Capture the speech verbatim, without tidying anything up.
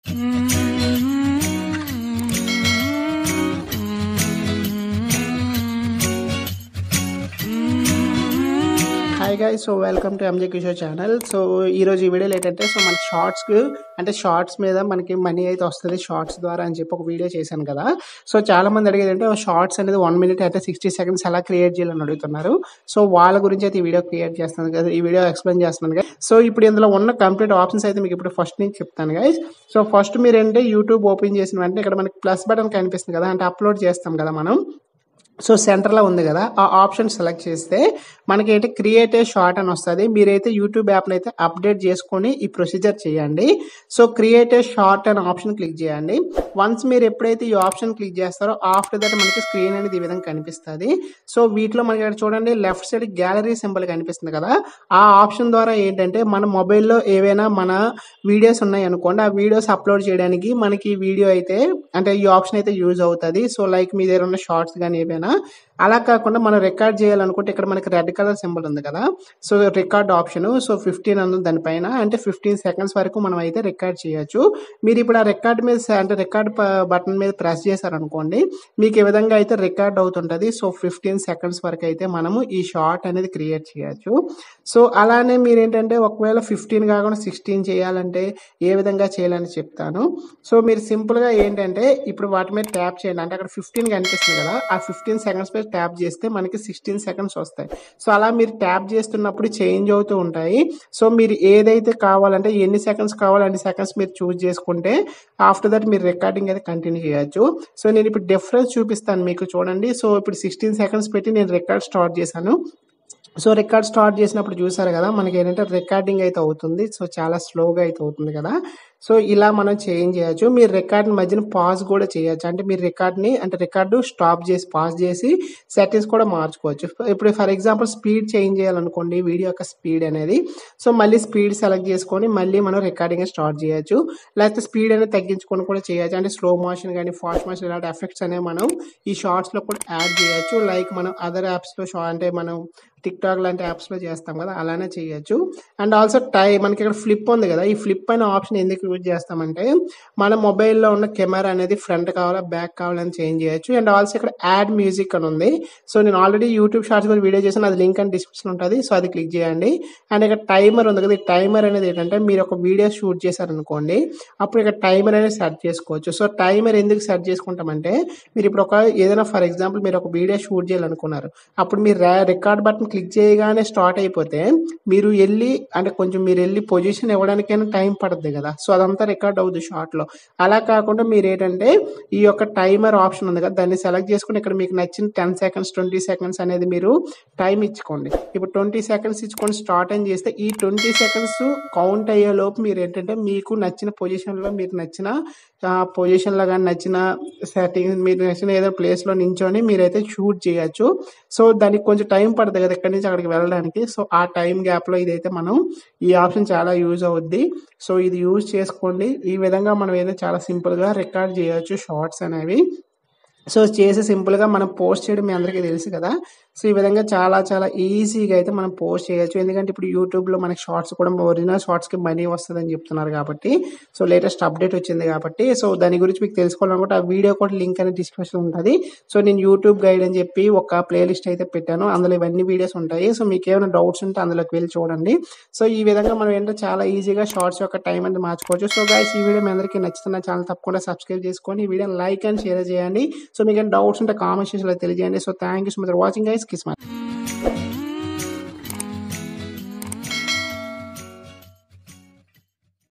Hi guys, so welcome to MJ Kishore channel. So ఈరోజు ఈ వీడియోలో ఏంటంటే, సో మనకి షార్ట్స్కి అంటే షార్ట్స్ మీద మనకి మనీ అయితే వస్తుంది షార్ట్స్ ద్వారా అని చెప్పి ఒక వీడియో చేశాను కదా. సో చాలా మంది అడిగేది అంటే షార్ట్స్ అనేది వన్ మినిట్ అయితే సిక్స్టీ సెకండ్స్ ఎలా క్రియేట్ చేయాలని అడుగుతున్నారు. సో వాళ్ళ గురించి అయితే ఈ వీడియో క్రియేట్ చేస్తాను కదా, ఈ వీడియో ఎక్స్ప్లెయిన్ చేస్తున్నాను గైస్. సో ఇప్పుడు ఇందులో ఉన్న కంప్లీట్ ఆప్షన్స్ అయితే మీకు ఇప్పుడు ఫస్ట్ నుంచి చెప్తాను గైస్. సో ఫస్ట్ మీరు ఏంటంటే యూట్యూబ్ ఓపెన్ చేసిన వెంటనే ఇక్కడ మనకి ప్లస్ బటన్ కనిపిస్తుంది కదా, అంటే అప్లోడ్ చేస్తాం కదా మనం. సో సెంటర్లో ఉంది కదా, ఆ ఆప్షన్ సెలెక్ట్ చేస్తే మనకి ఏంటి క్రియేట్ ఏ షార్ట్ అని వస్తుంది. మీరైతే యూట్యూబ్ యాప్ని అయితే అప్డేట్ చేసుకొని ఈ ప్రొసీజర్ చేయండి. సో క్రియేట్ ఏ షార్ట్ అనే ఆప్షన్ క్లిక్ చేయండి. వన్స్ మీరు ఎప్పుడైతే ఈ ఆప్షన్ క్లిక్ చేస్తారో ఆఫ్టర్ దట్ మనకి స్క్రీన్ అనేది ఈ విధంగా కనిపిస్తుంది. సో వీటిలో మనకి ఇక్కడ చూడండి లెఫ్ట్ సైడ్ గ్యాలరీ సింబల్ కనిపిస్తుంది కదా, ఆ ఆప్షన్ ద్వారా ఏంటంటే మన మొబైల్లో ఏవైనా మన వీడియోస్ ఉన్నాయి అనుకోండి, ఆ వీడియోస్ అప్లోడ్ చేయడానికి మనకి ఈ వీడియో అయితే అంటే ఈ ఆప్షన్ అయితే యూజ్ అవుతుంది. సో లైక్ మీ దగ్గర ఉన్న షార్ట్స్ కానీ ఏవైనా అలా కాకుండా మనం రికార్డ్ చేయాలనుకుంటే ఇక్కడ మనకి రెడ్ కలర్ సింబల్ ఉంది కదా, so record option. So fifteen అన్న దానిపైన అంటే ఫిఫ్టీన్ సెకండ్స్ వరకు మనం అయితే రికార్డ్ చేయొచ్చు. మీరు ఇప్పుడు ఆ రికార్డ్ మీద అంటే రికార్డ్ బటన్ మీద ప్రెస్ చేశారనుకోండి, మీకు ఈ విధంగా అయితే రికార్డ్ అవుతుంటది. సో ఫిఫ్టీన్ సెకండ్స్ వరకు అయితే మనము ఈ షార్ట్ అనేది క్రియేట్ చేయొచ్చు. సో అలానే మీరు ఏంటంటే ఒకవేళ ఫిఫ్టీన్ కాకుండా సిక్స్టీన్ చేయాలంటే ఏ విధంగా చేయాలని చెప్తాను. సో మీరు సింపుల్ గా ఏంటంటే ఇప్పుడు వాటి మీద ట్యాప్ చేయండి, అంటే అక్కడ ఫిఫ్టీన్ కనిపిస్తుంది కదా, ఆ ఫిఫ్టీన్ సెకండ్స్ పై ట్యాప్ చేస్తే మనకి సిక్స్టీన్ సెకండ్స్ వస్తాయి. సో అలా మీరు ట్యాప్ చేస్తున్నప్పుడు చేంజ్ అవుతూ ఉంటాయి. సో మీరు ఏదైతే కావాలంటే ఎన్ని సెకండ్స్ కావాలో అన్ని సెకండ్స్ మీరు చూస్ చేసుకుంటే ఆఫ్టర్ దట్ మీరు రికార్డింగ్ అయితే కంటిన్యూ చేయొచ్చు. సో నేను ఇప్పుడు డిఫరెన్స్ చూపిస్తాను మీకు చూడండి. సో ఇప్పుడు సిక్స్టీన్ సెకండ్స్ పెట్టి నేను రికార్డ్ స్టార్ట్ చేశాను. సో రికార్డ్ స్టార్ట్ చేసినప్పుడు చూసారు కదా, మనకి ఏంటంటే రికార్డింగ్ అయితే అవుతుంది. సో చాలా స్లోగా అయితే అవుతుంది కదా. సో ఇలా మనం చేంజ్ చేయొచ్చు. మీరు రికార్డ్ మధ్యన పాజ్ కూడా చేయొచ్చు, అంటే మీరు రికార్డ్ని అంటే రికార్డు స్టాప్ చేసి పాజ్ చేసి సెట్టింగ్స్ కూడా మార్చుకోవచ్చు. ఇప్పుడు ఫర్ ఎగ్జాంపుల్ స్పీడ్ చేంజ్ చేయాలనుకోండి, వీడియో యొక్క స్పీడ్ అనేది. సో మళ్ళీ స్పీడ్ సెలెక్ట్ చేసుకొని మళ్ళీ మనం రికార్డింగ్ స్టార్ట్ చేయొచ్చు. లేకపోతే స్పీడ్ అనేది తగ్గించుకొని కూడా చేయొచ్చు, అంటే స్లో మోషన్ కానీ ఫాస్ట్ మోషన్ ఇలాంటి ఎఫెక్ట్స్ అనేవి మనం ఈ షార్ట్స్లో కూడా యాడ్ చేయొచ్చు. లైక్ మనం అదర్ యాప్స్లో షా అంటే మనం టిక్ టాక్ లాంటి యాప్స్లో చేస్తాం కదా, అలానే చేయొచ్చు. అండ్ ఆల్సో టై మనకి ఇక్కడ ఫ్లిప్ ఉంది కదా, ఈ ఫ్లిప్ అనే ఆప్షన్ ఎందుకు యూజ్ చేస్తామంటే మన మొబైల్లో ఉన్న కెమెరా అనేది ఫ్రంట్ కావాలా బ్యాక్ కావాలని చేంజ్ చేయొచ్చు. అండ్ ఆల్సో ఇక్కడ యాడ్ మ్యూజిక్ అని ఉంది. సో నేను ఆల్రెడీ యూట్యూబ్ షార్ట్స్ కూడా వీడియో చేశాను, అది లింక్ అని డిస్క్రిప్షన్ ఉంటుంది. సో అది క్లిక్ చేయండి. అండ్ ఇక్కడ టైమర్ ఉంది కదా, ఈ టైమర్ అనేది ఏంటంటే మీరు ఒక వీడియో షూట్ చేశారనుకోండి, అప్పుడు ఇక్కడ టైమర్ అనేది సెట్ చేసుకోవచ్చు. సో టైమర్ ఎందుకు సెట్ చేసుకుంటామంటే మీరు ఇప్పుడు ఒక ఏదైనా ఫర్ ఎగ్జాంపుల్ మీరు ఒక వీడియో షూట్ చేయాలనుకున్నారు, అప్పుడు మీరు రికార్డ్ బటన్ క్లిక్ చేయగానే స్టార్ట్ అయిపోతే మీరు వెళ్ళి అంటే కొంచెం మీరు వెళ్ళి పొజిషన్ ఇవ్వడానికైనా టైం పడుతుంది కదా. సో అదంతా రికార్డ్ అవుతుంది షార్ట్ లో. అలా కాకుండా మీరు ఏంటంటే ఈ యొక్క టైమర్ ఆప్షన్ ఉంది కదా, దాన్ని సెలెక్ట్ చేసుకుని ఇక్కడ మీకు నచ్చిన టెన్ సెకండ్స్ ట్వంటీ సెకండ్స్ అనేది మీరు టైం ఇచ్చుకోండి. ఇప్పుడు ట్వంటీ సెకండ్స్ ఇచ్చుకొని స్టార్ట్ అని చేస్తే ఈ ట్వంటీ సెకండ్స్ కౌంట్ అయ్యే లోపు మీరు ఏంటంటే మీకు నచ్చిన పొజిషన్ లో మీరు నచ్చిన పొజిషన్ లో కానీ నచ్చిన సెట్టింగ్ మీరు నచ్చిన ఏదో ప్లేస్ లో నించొని మీరైతే షూట్ చేయొచ్చు. సో దానికి కొంచెం టైం పడుతుంది కదా ఇక్కడి నుంచి అక్కడికి వెళ్ళడానికి. సో ఆ టైం గ్యాప్ లో ఇదైతే మనం ఈ ఆప్షన్ చాలా యూజ్ అవుద్ది. సో ఇది యూజ్ చేసుకోండి. ఈ విధంగా మనం ఏదైతే చాలా సింపుల్ గా రికార్డ్ చేయొచ్చు షార్ట్స్ అనేవి. సో చేసి సింపుల్గా మనం పోస్ట్ చేయడం మీ అందరికీ తెలుసు కదా. సో ఈ విధంగా చాలా చాలా ఈజీగా అయితే మనం పోస్ట్ చేయొచ్చు. ఎందుకంటే ఇప్పుడు యూట్యూబ్లో మనకి షార్ట్స్ కూడా ఒరిజినల్ షార్ట్స్కి మనీ వస్తుందని చెప్తున్నారు కాబట్టి, సో లేటెస్ట్ అప్డేట్ వచ్చింది కాబట్టి, సో దాని గురించి మీకు తెలుసుకోవాలనుకుంటే ఆ వీడియో కూడా లింక్ అనేది డిస్క్రిప్షన్ ఉంటుంది. సో నేను యూట్యూబ్ గైడ్ అని చెప్పి ఒక ప్లేలిస్ట్ అయితే పెట్టాను, అందులో ఇవన్నీ వీడియోస్ ఉంటాయి. సో మీకు ఏమైనా డౌట్స్ ఉంటే అందులోకి వెళ్ళి చూడండి. సో ఈ విధంగా మనం ఏంటంటే చాలా ఈజీగా షార్ట్స్ యొక్క టైం అనేది మార్చుకోవచ్చు. సో గైస్ ఈ వీడియో మీ అందరికీ నచ్చుతున్న ఛానల్ తప్పకుండా సబ్స్క్రైబ్ చేసుకొని ఈ వీడియో లైక్ అండ్ షేర్ చేయండి. సో మీకు డౌట్స్ ఉంటే కామెంట్ సెక్షన్లో తెలియజేయండి. So thank you so much for watching guys. కిస్మత్.